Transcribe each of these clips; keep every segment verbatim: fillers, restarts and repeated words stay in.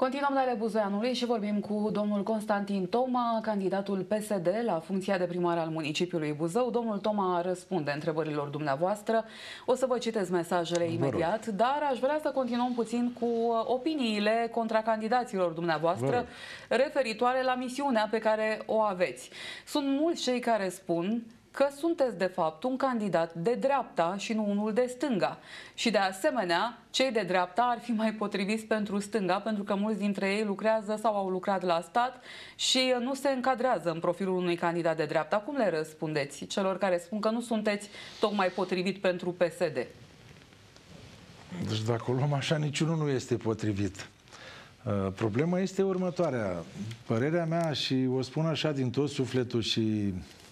Continuăm la ale Buzoianului și vorbim cu domnul Constantin Toma, candidatul P S D la funcția de primar al municipiului Buzău. Domnul Toma răspunde întrebărilor dumneavoastră. O să vă citesc mesajele imediat, dar aș vrea să continuăm puțin cu opiniile contracandidaților dumneavoastră referitoare la misiunea pe care o aveți. Sunt mulți cei care spun că sunteți de fapt un candidat de dreapta și nu unul de stânga. Și de asemenea, cei de dreapta ar fi mai potriviți pentru stânga, pentru că mulți dintre ei lucrează sau au lucrat la stat și nu se încadrează în profilul unui candidat de dreapta. Cum le răspundeți celor care spun că nu sunteți tocmai potrivit pentru P S D? Deci dacă o luăm așa, niciunul nu este potrivit. Problema este următoarea. Părerea mea, și o spun așa din tot sufletul, și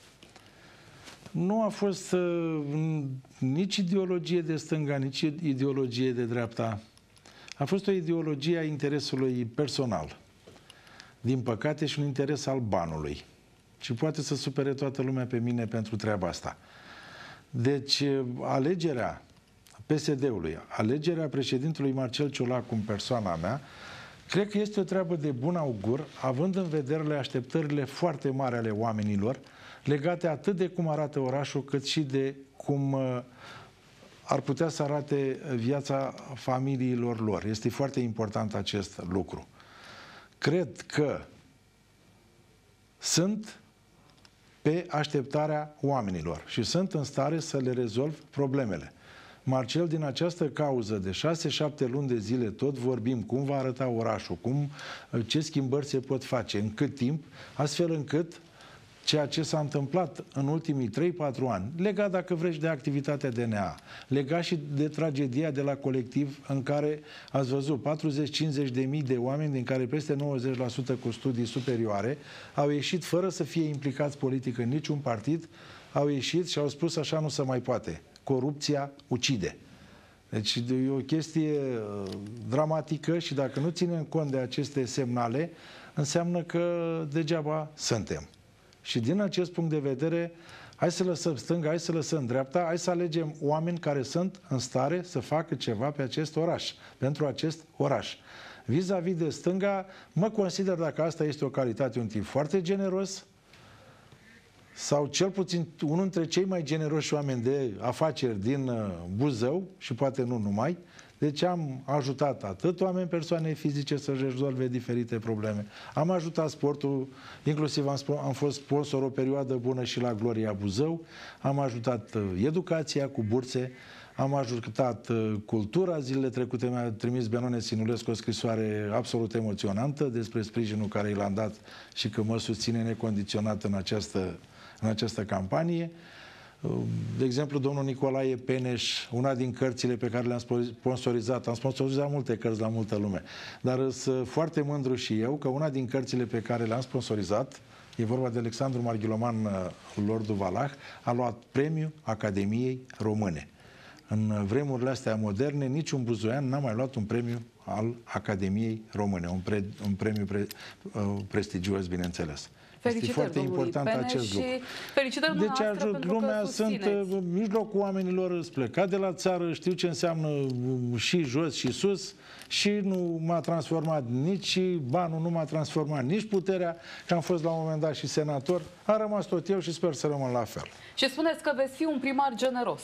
nu a fost uh, nici ideologie de stânga, nici ideologie de dreapta. A fost o ideologie a interesului personal. Din păcate, și un interes al banului. Și poate să supere toată lumea pe mine pentru treaba asta. Deci, alegerea P S D-ului, alegerea președintelui Marcel Ciolacu în persoana mea, cred că este o treabă de bun augur, având în vedere așteptările foarte mari ale oamenilor, legate atât de cum arată orașul, cât și de cum uh, ar putea să arate viața familiilor lor. Este foarte important acest lucru. Cred că sunt pe așteptarea oamenilor și sunt în stare să le rezolv problemele. Marcel, din această cauză de șase șapte luni de zile tot vorbim cum va arăta orașul, cum, ce schimbări se pot face, în cât timp, astfel încât ceea ce s-a întâmplat în ultimii trei patru ani, legat, dacă vreți, de activitatea D N A, legat și de tragedia de la colectiv, în care ați văzut patruzeci cincizeci de mii de oameni, din care peste nouăzeci la sută cu studii superioare, au ieșit fără să fie implicați politic în niciun partid, au ieșit și au spus așa nu se mai poate. Corupția ucide. Deci e o chestie uh, dramatică și dacă nu ținem cont de aceste semnale, înseamnă că degeaba suntem. Și din acest punct de vedere, hai să lăsăm stânga, hai să lăsăm dreapta, hai să alegem oameni care sunt în stare să facă ceva pe acest oraș, pentru acest oraș. Vis-a-vis de stânga, mă consider, dacă asta este o calitate, un tip foarte generos, sau cel puțin unul dintre cei mai generoși oameni de afaceri din Buzău, și poate nu numai. Deci am ajutat atât oameni, persoane fizice să-și rezolve diferite probleme. Am ajutat sportul, inclusiv am, am fost sponsor o perioadă bună și la Gloria Buzău, am ajutat educația cu burse, am ajutat cultura. Zilele trecute mi-a trimis Benone Sinulescu o scrisoare absolut emoționantă despre sprijinul care i l-am dat și că mă susține necondiționat în această, în această campanie. De exemplu, domnul Nicolae Peneș, una din cărțile pe care le-am sponsorizat, am sponsorizat multe cărți la multă lume, dar sunt foarte mândru și eu că una din cărțile pe care le-am sponsorizat, e vorba de Alexandru Marghiloman, Lordul Valah, a luat premiul Academiei Române. În vremurile astea moderne, niciun buzoian n-a mai luat un premiu al Academiei Române, un, pre, un premiu pre, prestigios, bineînțeles. Este foarte important acest lucru. Deci ajut lumea, sunt în mijlocul oamenilor, îți pleca de la țară, știu ce înseamnă și jos și sus, și nu m-a transformat nici banul, nu m-a transformat nici puterea, că am fost la un moment dat și senator, a rămas tot eu și sper să rămân la fel. Și spuneți că veți fi un primar generos.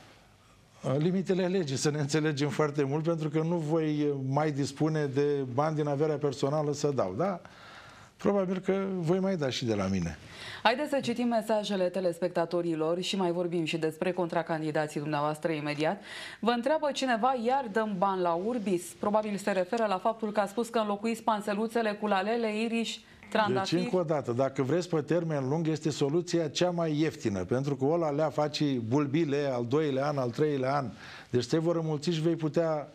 Limitele legii, să ne înțelegem foarte mult, pentru că nu voi mai dispune de bani din averea personală să dau, da? Probabil că voi mai da și de la mine. Haideți să citim mesajele telespectatorilor și mai vorbim și despre contracandidații dumneavoastră imediat. Vă întreabă cineva, iar dăm bani la Urbis? Probabil se referă la faptul că a spus că înlocuiți panseluțele cu lalele, iriș, trandafiri. Deci, încă o dată, dacă vreți pe termen lung, este soluția cea mai ieftină, pentru că ăla le-a face bulbile al doilea an, al treilea an. Deci te vor înmulți și vei putea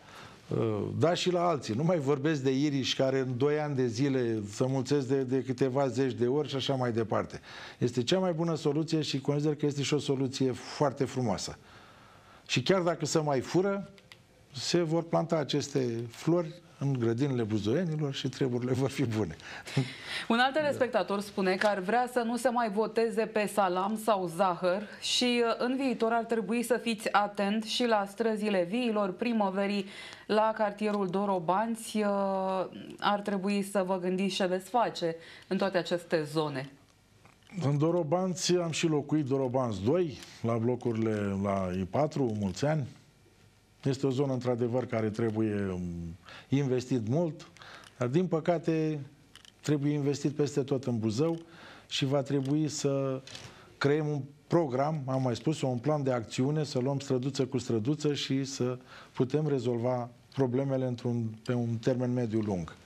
da și la alții. Nu mai vorbesc de iriși care în doi ani de zile să mulțesc de, de câteva zeci de ori și așa mai departe. Este cea mai bună soluție și consider că este și o soluție foarte frumoasă. Și chiar dacă se mai fură, se vor planta aceste flori în grădinile buzoienilor și treburile vor fi bune. Un alt telespectator spune că ar vrea să nu se mai voteze pe salam sau zahăr și în viitor ar trebui să fiți atent și la străzile viilor primăverii, la cartierul Dorobanți. Ar trebui să vă gândiți ce veți face în toate aceste zone. În Dorobanți am și locuit, Dorobanți doi, la blocurile la I patru, mulți ani. Este o zonă, într-adevăr, care trebuie investit mult, dar, din păcate, trebuie investit peste tot în Buzău și va trebui să creăm un program, am mai spus, un plan de acțiune, să luăm străduță cu străduță și să putem rezolva problemele într-un, pe un termen mediu-lung.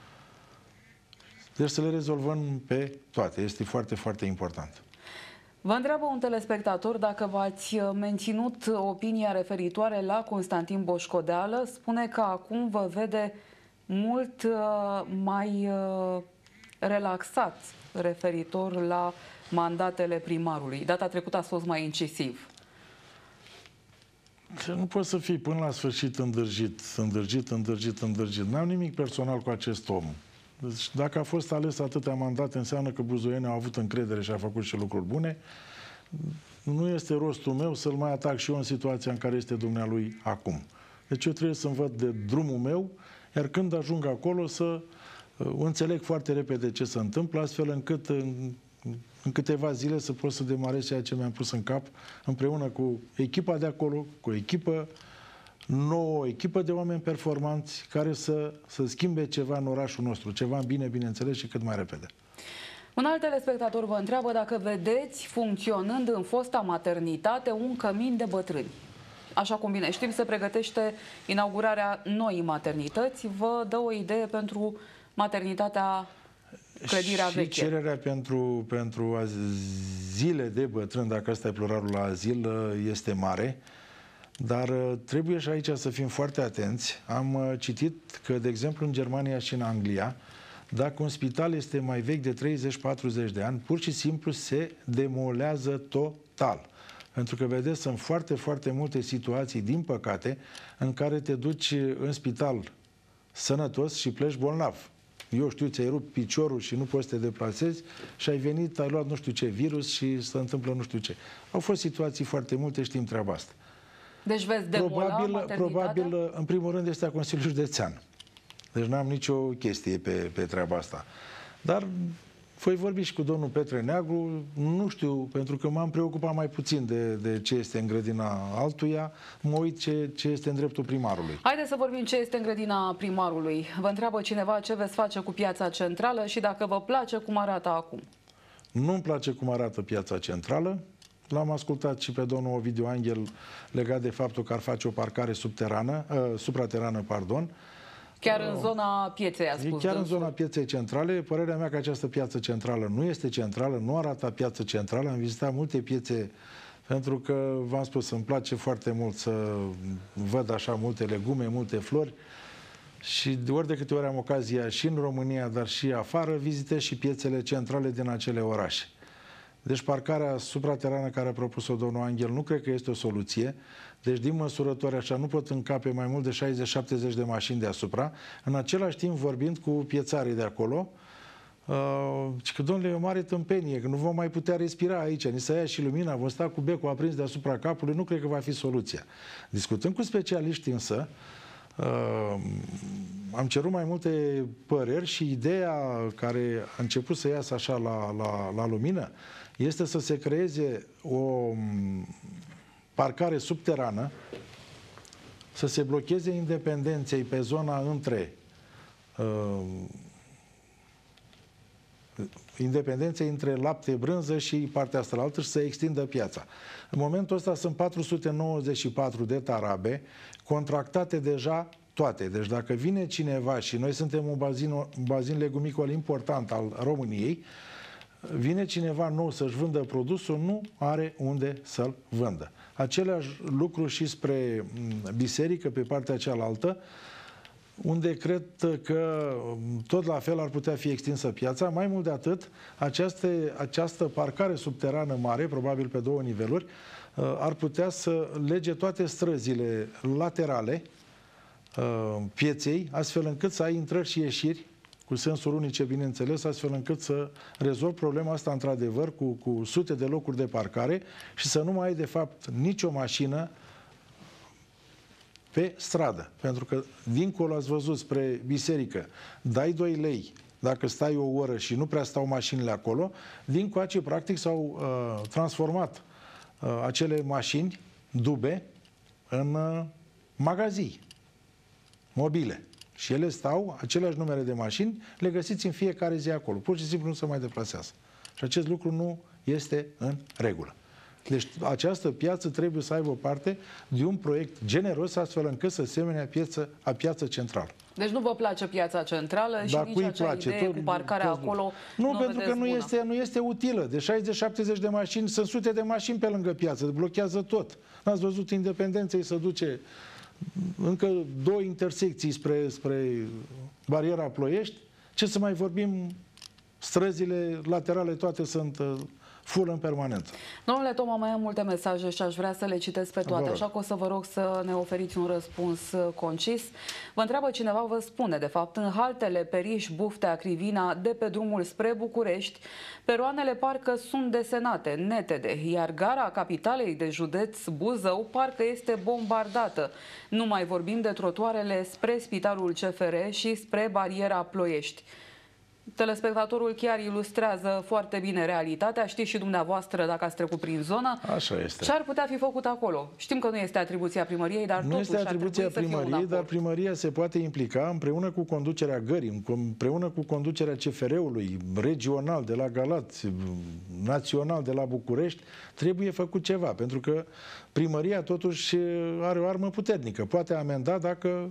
Deci să le rezolvăm pe toate. Este foarte, foarte important. Vă întreabă un telespectator dacă v-ați menținut opinia referitoare la Constantin Boșcodeală. Spune că acum vă vede mult mai relaxat referitor la mandatele primarului. Data trecută a fost mai incisiv. Nu poți să fii până la sfârșit îndârjit, îndârjit, îndârjit, îndârjit. N-am nimic personal cu acest om. Deci, dacă a fost ales atâtea mandate, înseamnă că buzoienii au avut încredere și a făcut și lucruri bune. Nu este rostul meu să-l mai atac și eu în situația în care este dumnealui acum. Deci eu trebuie să-mi văd de drumul meu, iar când ajung acolo să uh, înțeleg foarte repede ce se întâmplă, astfel încât în, în câteva zile să pot să demarez ceea ce mi-am pus în cap, împreună cu echipa de acolo, cu o echipă nouă, echipă de oameni performanți care să, să schimbe ceva în orașul nostru, ceva bine, bineînțeles, și cât mai repede. Un alt telespectator vă întreabă dacă vedeți funcționând în fosta maternitate un cămin de bătrâni. Așa cum bine știm, se pregătește inaugurarea noii maternități. Vă dă o idee pentru maternitatea clădirea și veche. Cererea pentru, pentru azile de bătrâni, dacă ăsta e pluralul la azil, este mare. Dar trebuie și aici să fim foarte atenți. Am citit că, de exemplu, în Germania și în Anglia, dacă un spital este mai vechi de treizeci patruzeci de ani, pur și simplu se demolează total. Pentru că, vedeți, sunt foarte, foarte multe situații, din păcate, în care te duci în spital sănătos și pleci bolnav. Eu știu, ți-ai rupt piciorul și nu poți să te deplasezi și ai venit, ai luat nu știu ce virus și se întâmplă nu știu ce. Au fost situații foarte multe, știm treaba asta. Deci veți demola probabil, probabil, în primul rând, este a Consiliului Județean. Deci n-am nicio chestie pe, pe treaba asta. Dar voi vorbi și cu domnul Petre Neagru, nu știu, pentru că m-am preocupat mai puțin de, de ce este în grădina altuia, mă uit ce, ce este în dreptul primarului. Haideți să vorbim ce este în grădina primarului. Vă întreabă cineva ce veți face cu piața centrală și dacă vă place cum arată acum. Nu-mi place cum arată piața centrală. L-am ascultat și pe domnul Ovidiu Anghel legat de faptul că ar face o parcare subterană, uh, supraterană, pardon. Chiar în zona pieței, a spus. Chiar în zona pieței centrale. Părerea mea că această piață centrală nu este centrală, nu arată piață centrală. Am vizitat multe piețe, pentru că, v-am spus, îmi place foarte mult să văd așa multe legume, multe flori. Și de ori de câte ori am ocazia și în România, dar și afară, vizitez și piețele centrale din acele orașe. Deci parcarea supraterană care a propus-o domnul Anghel nu cred că este o soluție. Deci din măsurători așa nu pot încape mai mult de șaizeci șaptezeci de mașini deasupra. În același timp, vorbind cu piețarii de acolo, uh, că, domnule, e o mare tâmpenie, că nu vom mai putea respira aici, ni se ia și lumina, vom sta cu becul aprins deasupra capului, nu cred că va fi soluția. Discutând cu specialiști însă, uh, am cerut mai multe păreri și ideea care a început să iasă așa la, la, la lumină este să se creeze o parcare subterană, să se blocheze Independenței pe zona între uh, Independenței între lapte, brânză și partea asta la altă și să extindă piața. În momentul ăsta sunt patru sute nouăzeci și patru de tarabe contractate deja toate. Deci dacă vine cineva, și noi suntem un bazin, un bazin legumicol important al României, vine cineva nou să-și vândă produsul, nu are unde să-l vândă. Același lucru și spre biserică, pe partea cealaltă, unde cred că tot la fel ar putea fi extinsă piața. Mai mult de atât, această, această parcare subterană mare, probabil pe două niveluri, ar putea să lege toate străzile laterale uh, pieței, astfel încât să ai intrări și ieșiri, cu sensuri unice, bineînțeles, astfel încât să rezolvi problema asta, într-adevăr, cu, cu sute de locuri de parcare și să nu mai ai, de fapt, nicio mașină pe stradă. Pentru că, dincolo, ați văzut, spre biserică, dai doi lei dacă stai o oră și nu prea stau mașinile acolo, din coace, practic, s-au uh, transformat uh, acele mașini dube în uh, magazii mobile. Și ele stau, aceleași numere de mașini, le găsiți în fiecare zi acolo. Pur și simplu nu se mai deplasează. Și acest lucru nu este în regulă. Deci această piață trebuie să aibă parte de un proiect generos, astfel încât să semene a piață, a piață centrală. Deci nu vă place piața centrală și Dar nici acea place, idee tot, cu parcarea tot, acolo nu, nu pentru că nu bună. este, nu este utilă. De șaizeci șaptezeci de mașini, sunt sute de mașini pe lângă piață, blochează tot. N-ați văzut Independenței să duce încă două intersecții spre, spre bariera Ploiești. Ce să mai vorbim, străzile laterale toate sunt uh, full în permanență. Domnule Toma, mai am multe mesaje și aș vrea să le citesc pe toate, așa că o să vă rog să ne oferiți un răspuns concis. Vă întreabă cineva, vă spune, de fapt, în haltele Periș, Buftea, Crivina, de pe drumul spre București, peroanele parcă sunt desenate, netede, iar gara capitalei de județ Buzău parcă este bombardată. Nu mai vorbim de trotuarele spre Spitalul C F R și spre bariera Ploiești. Telespectatorul chiar ilustrează foarte bine realitatea. Știți și dumneavoastră, dacă ați trecut prin zonă, așa este. ce ar putea fi făcut acolo. Știm că nu este atribuția primăriei, dar nu totuși este atribuția primăriei, dar primăria se poate implica împreună cu conducerea gării, împreună cu conducerea C F R-ului regional de la Galați, național de la București. Trebuie făcut ceva, pentru că primăria totuși are o armă puternică. Poate amenda dacă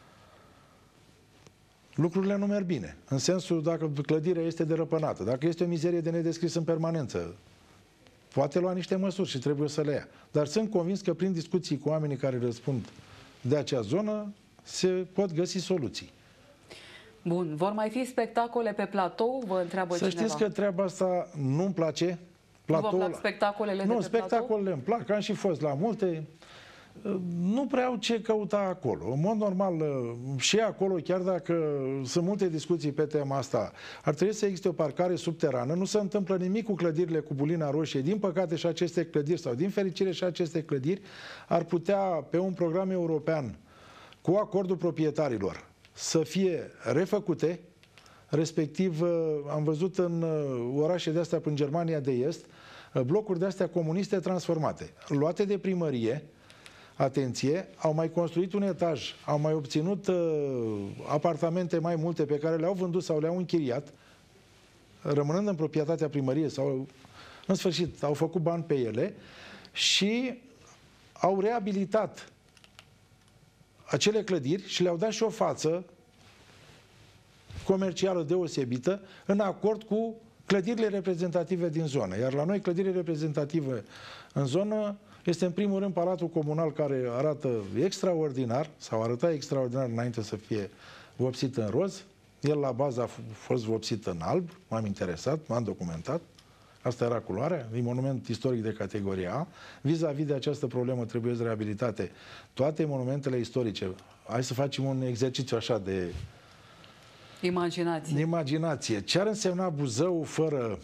lucrurile nu merg bine. În sensul dacă clădirea este derăpânată, dacă este o mizerie de nedescris în permanență, poate lua niște măsuri și trebuie să le ia. Dar sunt convins că prin discuții cu oamenii care răspund de acea zonă se pot găsi soluții. Bun. Vor mai fi spectacole pe platou? Vă întreabă Să cineva. știți că treaba asta nu-mi place. Platoul... Nu vă plac spectacolele nu, de pe spectacolele îmi plac. Am și fost la multe. Nu prea au ce căuta acolo. În mod normal, și acolo, chiar dacă sunt multe discuții pe tema asta, ar trebui să existe o parcare subterană. Nu se întâmplă nimic cu clădirile cu bulina roșie. Din păcate și aceste clădiri, sau din fericire și aceste clădiri, ar putea, pe un program european, cu acordul proprietarilor, să fie refăcute. Respectiv, am văzut în orașe de astea, în Germania de Est, blocuri de astea comuniste transformate, luate de primărie. Atenție, au mai construit un etaj, au mai obținut uh, apartamente mai multe pe care le-au vândut sau le-au închiriat, rămânând în proprietatea primăriei sau, în sfârșit, au făcut bani pe ele și au reabilitat acele clădiri și le-au dat și o față comercială deosebită în acord cu clădirile reprezentative din zonă. Iar la noi clădirile reprezentative în zonă este în primul rând Palatul Comunal, care arată extraordinar, sau arăta extraordinar înainte să fie vopsit în roz. El la bază a fost vopsit în alb, m-am interesat, m-am documentat. Asta era culoarea, e monument istoric de categorie A. Vis-a-vis de această problemă trebuie reabilitate toate monumentele istorice. Hai să facem un exercițiu așa de imaginație. imaginație. Ce ar însemna Buzău fără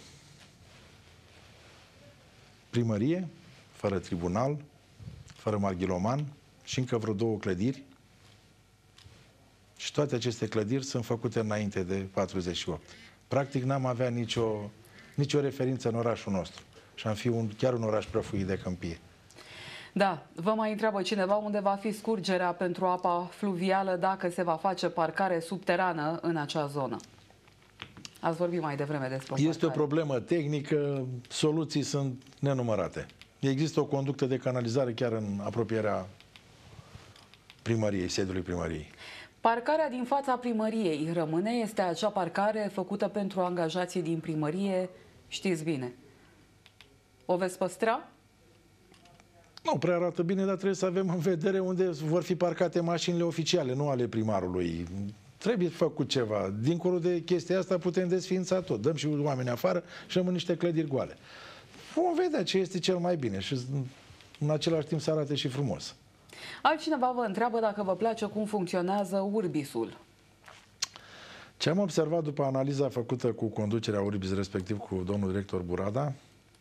primărie, fără tribunal, fără Marghiloman și încă vreo două clădiri? Și toate aceste clădiri sunt făcute înainte de patruzeci și opt. Practic n-am avea nicio, nicio referință în orașul nostru. Și am fi un, chiar un oraș prăfuit de câmpie. Da, vă mai întreabă cineva unde va fi scurgerea pentru apa fluvială, dacă se va face parcare subterană în acea zonă. Ați vorbit mai devreme despre o Este o problemă tehnică, soluții sunt nenumărate. Există o conductă de canalizare chiar în apropierea primăriei, sediului primăriei. Parcarea din fața primăriei rămâne? Este acea parcare făcută pentru angajații din primărie? Știți bine. O veți păstra? Nu prea arată bine, dar trebuie să avem în vedere unde vor fi parcate mașinile oficiale, nu ale primarului. Trebuie făcut ceva. Dincolo de chestia asta putem desființa tot. Dăm și oameni afară și rămân niște clădiri goale. Vom vedea ce este cel mai bine și în același timp să arate și frumos. Altcineva vă întreabă dacă vă place cum funcționează Urbisul. Ce am observat după analiza făcută cu conducerea Urbis, respectiv cu domnul director Burada,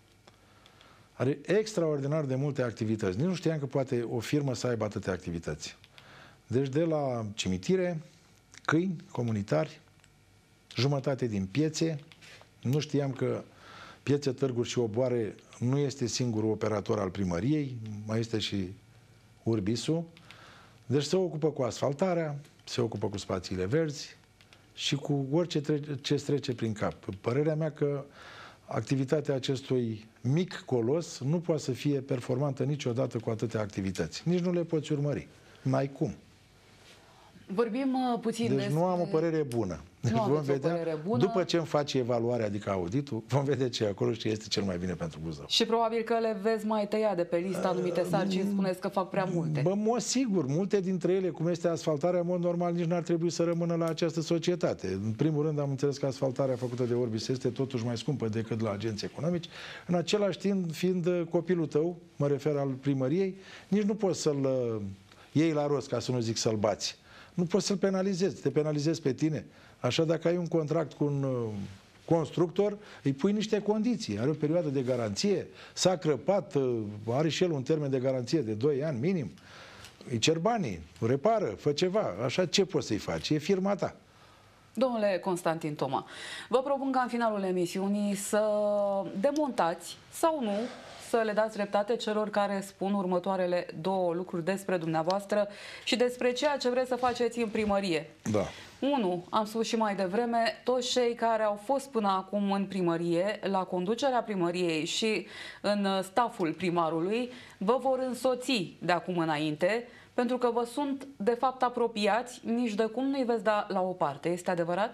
are extraordinar de multe activități. Nici nu știam că poate o firmă să aibă atâtea activități. Deci de la cimitire, câini comunitari, jumătate din piețe. Nu știam că Piețe, Târguri și Oboare nu este singurul operator al primăriei, mai este și Urbisul. Deci se ocupă cu asfaltarea, se ocupă cu spațiile verzi și cu orice ce trece prin cap. Părerea mea că activitatea acestui mic colos nu poate să fie performantă niciodată cu atâtea activități. Nici nu le poți urmări. N-ai cum. Vorbim uh, puțin Deci despre... nu am o părere bună. Deci nu vom vedea, părere bună. După ce îmi face evaluarea, adică auditul, vom vedea ce e acolo și ce este cel mai bine pentru Buzău. Și probabil că le veți mai tăia de pe lista anumite sarcini, spuneți că fac prea multe. Bă, mă, sigur, multe dintre ele, cum este asfaltarea, în mod normal, nici n-ar trebui să rămână la această societate. În primul rând, am înțeles că asfaltarea făcută de Orbis este totuși mai scumpă decât la agenții economici. În același timp, fiind copilul tău, mă refer al primăriei, nici nu poți să-l iei la rost, ca să nu zic să-l bați. Nu poți să-l penalizezi, te penalizezi pe tine. Așa, dacă ai un contract cu un uh, constructor, îi pui niște condiții. Are o perioadă de garanție, s-a crăpat, uh, are și el un termen de garanție de doi ani minim. Îi cer banii, repară, fă ceva. Așa, ce poți să-i faci? E firma ta. Domnule Constantin Toma, vă propun ca în finalul emisiunii să demontați sau nu, să le dați dreptate celor care spun următoarele două lucruri despre dumneavoastră și despre ceea ce vreți să faceți în primărie. Da. Unu, am spus și mai devreme, toți cei care au fost până acum în primărie, la conducerea primăriei și în staful primarului, vă vor însoți de acum înainte, pentru că vă sunt de fapt apropiați, nici de cum nu-i veți da la o parte. Este adevărat?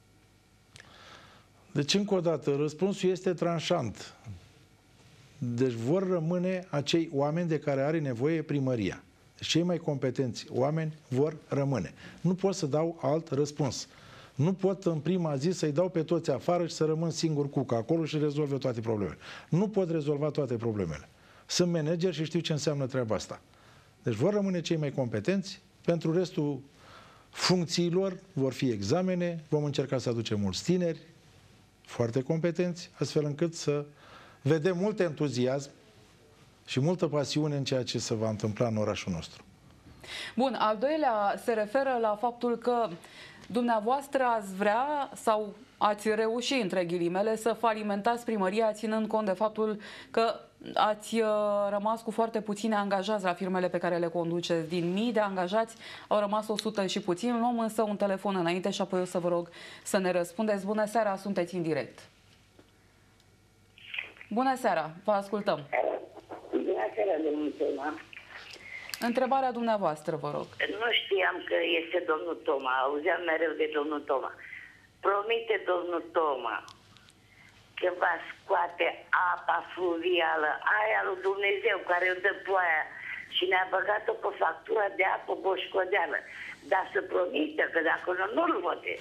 Deci, încă o dată, răspunsul este tranșant. Deci vor rămâne acei oameni de care are nevoie primăria. Deci cei mai competenți oameni vor rămâne. Nu pot să dau alt răspuns. Nu pot în prima zi să-i dau pe toți afară și să rămân singur cu acolo și rezolve toate problemele. Nu pot rezolva toate problemele. Sunt manager și știu ce înseamnă treaba asta. Deci vor rămâne cei mai competenți. Pentru restul funcțiilor vor fi examene. Vom încerca să aducem mulți tineri foarte competenți, astfel încât să vedem mult entuziasm și multă pasiune în ceea ce se va întâmpla în orașul nostru. Bun, al doilea se referă la faptul că dumneavoastră ați vrea sau ați reușit, între ghilimele, să falimentați primăria, ținând cont de faptul că ați uh, rămas cu foarte puține angajați la firmele pe care le conduceți. Din mii de angajați au rămas o sută și puțin. Luăm însă un telefon înainte și apoi o să vă rog să ne răspundeți. Bună seara, sunteți în direct. Bună seara, vă ascultăm. Bună seara, domnul Toma. Întrebarea dumneavoastră, vă rog. Nu știam că este domnul Toma, auzeam mereu de domnul Toma. Promite domnul Toma că va scoate apa fluvială, aia lui Dumnezeu care o dă ploaia și ne-a băgat-o pe factura de apă boșcodeală. Dar să promite că dacă nu, nu-l votez.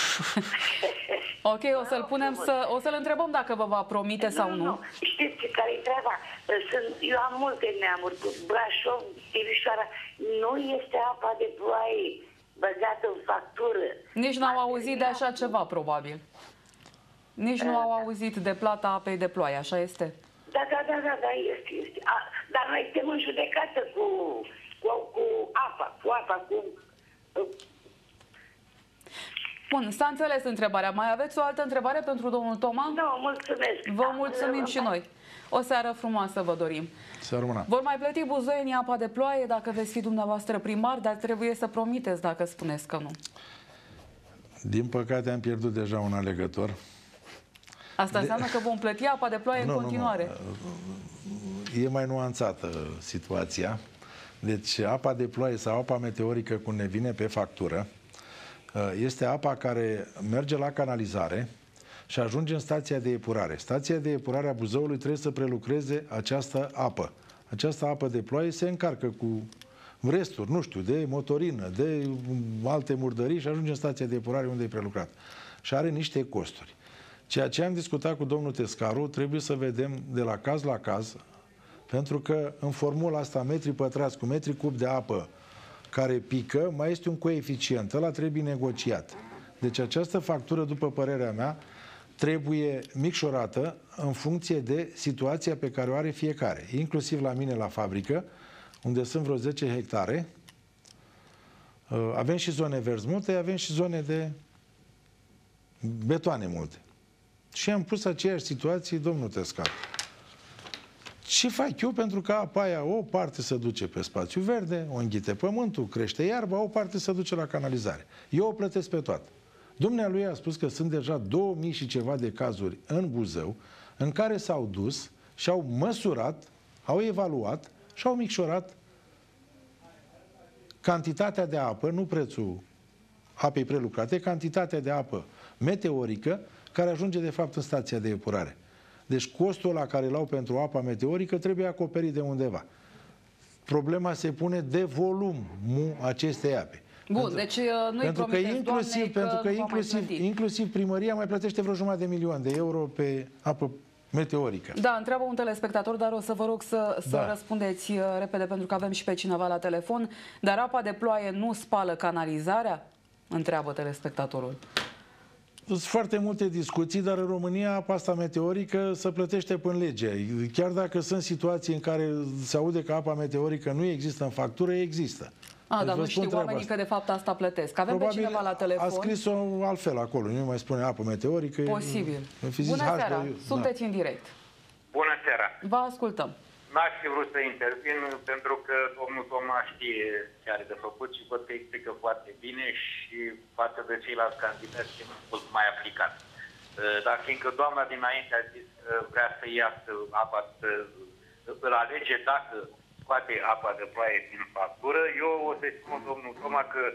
Ok, o să-l punem să, o să-l întrebăm dacă vă va promite nu, sau nu. nu. Știți care-i treaba? Sunt, eu am multe neamuri cu Brașov, Timișoara. Nu este apa de ploaie băgată în factură. Nici n-au auzit de așa ceva, probabil. Nici nu au auzit de plata apei de ploaie, așa este? Da, da, da, da, da, este, este. A, dar noi suntem în judecată cu, cu, cu apa, cu apa, cu... Bun, s-a înțeles întrebarea. Mai aveți o altă întrebare pentru domnul Toma? Nu, mulțumesc. Vă mulțumim și noi. O seară frumoasă vă dorim. Să rămână. Vor mai plăti buzoienii apa de ploaie dacă veți fi dumneavoastră primar, dar trebuie să promiteți dacă spuneți că nu. Din păcate am pierdut deja un alegător. Asta înseamnă de... că vom plăti apa de ploaie nu, în continuare. Nu, nu. E mai nuanțată situația. Deci apa de ploaie sau apa meteorică, cum ne vine pe factură, este apa care merge la canalizare și ajunge în stația de epurare. Stația de epurare a Buzăului trebuie să prelucreze această apă. Această apă de ploaie se încarcă cu resturi, nu știu, de motorină, de alte murdării și ajunge în stația de epurare unde e prelucrat. Și are niște costuri. Ceea ce am discutat cu domnul Tescaru, trebuie să vedem de la caz la caz, Pentru că în formula asta, metri pătrați cu metri cub de apă care pică, mai este un coeficient. Ăla trebuie negociat. Deci această factură, după părerea mea, trebuie micșorată în funcție de situația pe care o are fiecare. Inclusiv la mine la fabrică, unde sunt vreo zece hectare, avem și zone verzi multe, avem și zone de betoane multe. Și am pus aceeași situație, domnul Tescar. Ce fac eu? Pentru că apa aia, o parte se duce pe spațiu verde, o înghite pământul, crește iarba, o parte se duce la canalizare. Eu o plătesc pe toată. Dumnealui a spus că sunt deja două mii și ceva de cazuri în Buzău în care s-au dus și au măsurat, au evaluat și au micșorat cantitatea de apă, nu prețul apei prelucrate, cantitatea de apă meteorică care ajunge de fapt în stația de epurare. Deci costul ăla care l-au pentru apa meteorică trebuie acoperit de undeva. Problema se pune de volumul acestei ape. Bun, pentru, deci nu-i pentru că promiteți, inclusiv, doamnei, pentru că că inclusiv, inclusiv primăria mai plătește vreo jumătate de milion de euro pe apă meteorică. Da, întreabă un telespectator, dar o să vă rog să, să da. răspundeți uh, repede, pentru că avem și pe cineva la telefon. Dar apa de ploaie nu spală canalizarea? Întreabă telespectatorul. Sunt foarte multe discuții, dar în România apa asta meteorică se plătește până lege. Chiar dacă sunt situații în care se aude că apa meteorică nu există în factură, există. A, deci dar nu știu oamenii asta. că de fapt asta plătesc. Avem Probabil pe cineva la telefon. a scris-o altfel acolo, nu mai spune apă meteorică. Posibil. E, Bună seara, H doi, sunteți da. în direct. Bună seara. Vă ascultăm. N-aș fi vrut să intervin pentru că domnul Toma știe ce are de făcut și văd că explică foarte bine și față de ceilalți candidați e mult mai aplicat. Dar fiindcă doamna dinainte a zis că vrea să iasă apa, să îl alege dacă scoate apa de ploaie din factură, eu o să-i spun domnul Toma că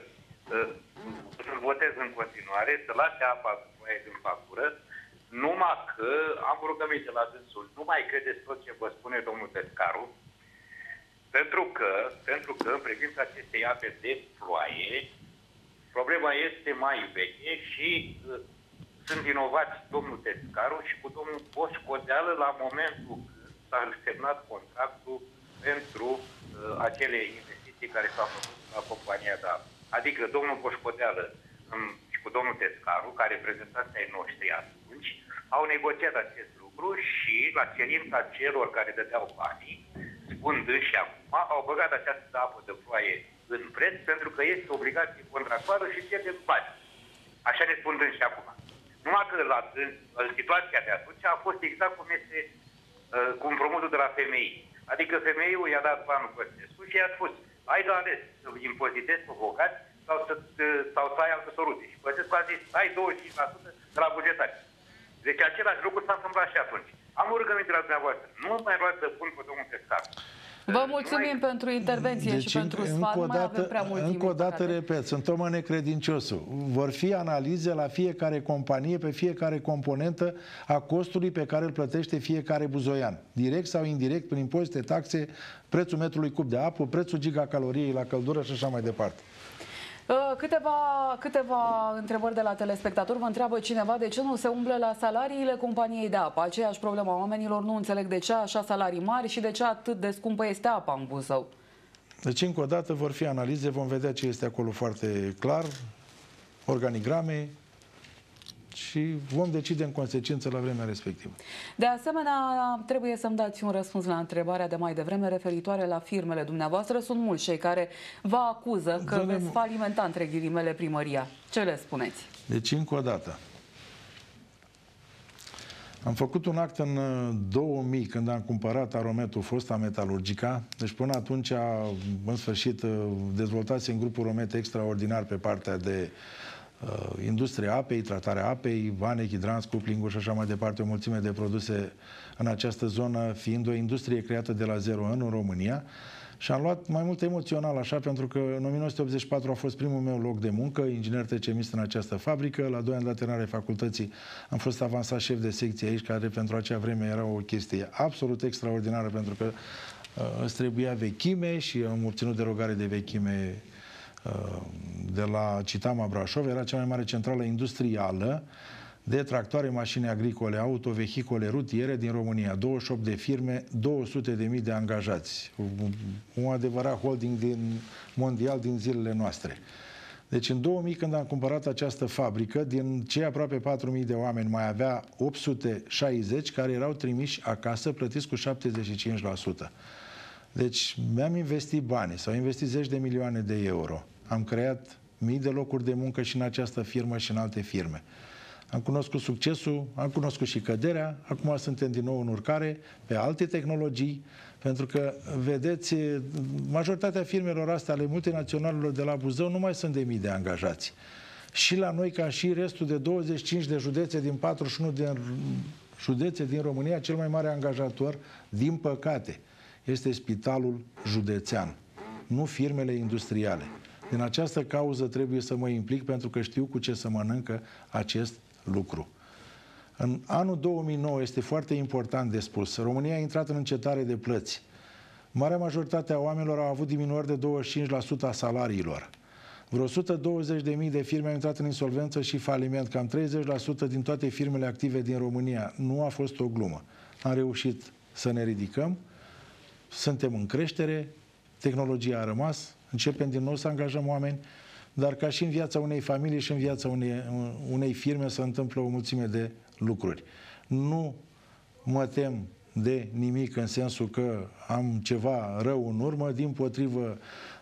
să-l votez în continuare, să lase apa de ploaie din factură, numai că am rugăminte la dânsul, nu mai credeți tot ce vă spune domnul Tescaru, pentru că, pentru că în privința acestei ape de ploaie, problema este mai veche și uh, sunt vinovați domnul Tescaru și cu domnul Boșcodeală la momentul când s-a semnat contractul pentru uh, acele investiții care s-au făcut la compania de apă. Adică domnul Boșcodeală um, și cu domnul Tescaru, ca reprezentanți ai noștri atunci, au negociat acest lucru și la cerința celor care dădeau banii, spun și acum, au băgat această apă de ploaie în preț pentru că este obligație contractuală și pierdem bani. Așa ne spun și acum. Numai că la în situația de atunci a fost exact cum este uh, cu împrumutul de la femei. Adică femeiul i-a dat banul peste sus și i-a spus, ai de ales să impozitezi pe bogat sau să, sau să ai altă soluție. Și Băsescu a zis, ai douăzeci și cinci la sută de la bugetari. Deci același lucru s-a întâmplat și atunci. Am o rugăminte la dumneavoastră. Nu mai luați de bun pe domnul Tescaru. Vă mulțumim mai... pentru intervenție deci, și pentru sfat. Încă o dată, mai avem prea mult timp, încă o dată repet, sunt Toma Necredinciosul. Vor fi analize la fiecare companie, pe fiecare componentă a costului pe care îl plătește fiecare buzoian. Direct sau indirect, prin impozite, taxe, prețul metrului cub de apă, prețul gigacaloriei la căldură și așa mai departe. Câteva, câteva întrebări de la telespectatori. Vă întreabă cineva de ce nu se umblă la salariile companiei de apă. Aceeași problemă a oamenilor, nu înțeleg de ce așa salarii mari și de ce atât de scumpă este apa în Buzău. Deci încă o dată vor fi analize, vom vedea ce este acolo foarte clar, organigrame și vom decide în consecință la vremea respectivă. De asemenea, trebuie să-mi dați un răspuns la întrebarea de mai devreme referitoare la firmele dumneavoastră. Sunt mulți cei care vă acuză că Doamne... veți falimenta între ghilimele primăria. Ce le spuneți? Deci încă o dată. Am făcut un act în două mii când am cumpărat Arometul, fosta metalurgica. Deci până atunci, în sfârșit, dezvoltasem grupul Romet extraordinar pe partea de Uh, industria apei, tratarea apei, vane, hidranți, cuplinguri și așa mai departe, o mulțime de produse în această zonă, fiind o industrie creată de la zero în România. Și am luat mai mult emoțional așa, pentru că în o mie nouă sute optzeci și patru a fost primul meu loc de muncă, inginer trecemist în această fabrică. La doi ani de la terminarea facultății am fost avansat șef de secție aici, care pentru acea vreme era o chestie absolut extraordinară, pentru că uh, îți trebuia vechime și am obținut derogare de vechime de la Citama Brașov, era cea mai mare centrală industrială de tractoare, mașini agricole, autovehicole, rutiere din România. douăzeci și opt de firme, două sute de mii de angajați. Un, un adevărat holding din, mondial din zilele noastre. Deci în două mii, când am cumpărat această fabrică, din cei aproape patru mii de oameni mai avea opt sute șaizeci care erau trimiși acasă, plătiți cu șaptezeci și cinci la sută. Deci mi-am investit bani, s-au investit zeci de milioane de euro. Am creat mii de locuri de muncă și în această firmă și în alte firme. Am cunoscut succesul, am cunoscut și căderea, acum suntem din nou în urcare pe alte tehnologii, pentru că, vedeți, majoritatea firmelor astea, ale multinaționalelor de la Buzău, nu mai sunt de mii de angajați. Și la noi, ca și restul de douăzeci și cinci de județe din patruzeci și unu de județe din România, cel mai mare angajator, din păcate, este Spitalul Județean, nu firmele industriale. Din această cauză trebuie să mă implic, pentru că știu cu ce să mănâncă acest lucru. În anul două mii nouă este foarte important de spus. România a intrat în încetare de plăți. Marea majoritate a oamenilor au avut diminuări de douăzeci și cinci la sută a salariilor. Vreo o sută douăzeci de mii de firme au intrat în insolvență și faliment. Cam treizeci la sută din toate firmele active din România. Nu a fost o glumă. Am reușit să ne ridicăm. Suntem în creștere. Tehnologia a rămas. Începem din nou să angajăm oameni. Dar ca și în viața unei familii și în viața unei, unei firme se întâmplă o mulțime de lucruri. Nu mă tem de nimic în sensul că am ceva rău în urmă, dimpotrivă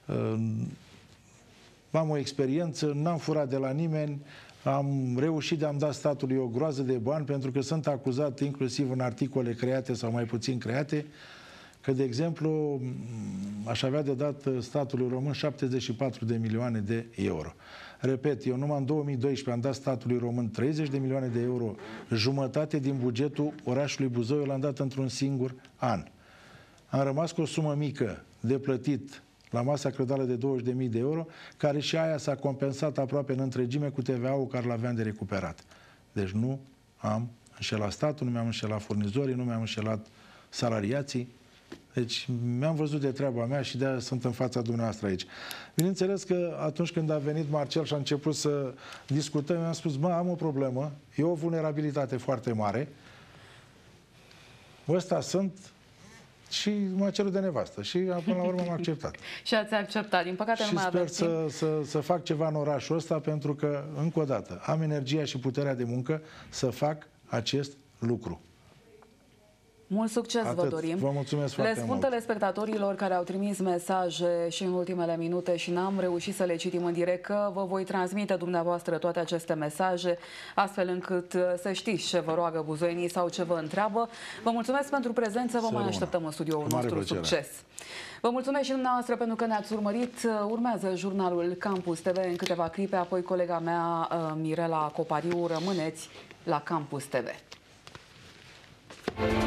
am o experiență, n-am furat de la nimeni, am reușit de a-mi da statului o groază de bani, pentru că sunt acuzat inclusiv în articole create sau mai puțin create, că, de exemplu, aș avea de dat statului român șaptezeci și patru de milioane de euro. Repet, eu numai în două mii doisprezece am dat statului român treizeci de milioane de euro, jumătate din bugetul orașului Buzău l-am dat într-un singur an. Am rămas cu o sumă mică de plătit la masa credeală de douăzeci de mii de euro, care și aia s-a compensat aproape în întregime cu T V A-ul care l-aveam de recuperat. Deci nu am înșelat statul, nu mi-am înșelat furnizorii, nu mi-am înșelat salariații. Deci mi-am văzut de treaba mea și de-aia sunt în fața dumneavoastră aici. Bineînțeles că atunci când a venit Marcel și a început să discutăm, mi-am spus, mă, am o problemă, e o vulnerabilitate foarte mare, ăsta sunt și m-a cerut de nevastă și până la urmă m-a acceptat. Și ați acceptat, din păcate și nu mai aveți sper să, să, să fac ceva în orașul ăsta, pentru că, încă o dată, am energia și puterea de muncă să fac acest lucru. Mult succes. Atât. Vă dorim. Vă mulțumesc foarte mult. Le spun mult telespectatorilor care au trimis mesaje și în ultimele minute și n-am reușit să le citim în direct că vă voi transmite dumneavoastră toate aceste mesaje, astfel încât să știți ce vă roagă buzoienii sau ce vă întreabă. Vă mulțumesc pentru prezență, vă mai așteptăm în studioul nostru. Succes! Vă mulțumesc și dumneavoastră pentru că ne-ați urmărit. Urmează jurnalul Campus T V în câteva clipe, apoi colega mea Mirela Copariu. Rămâneți la Campus T V.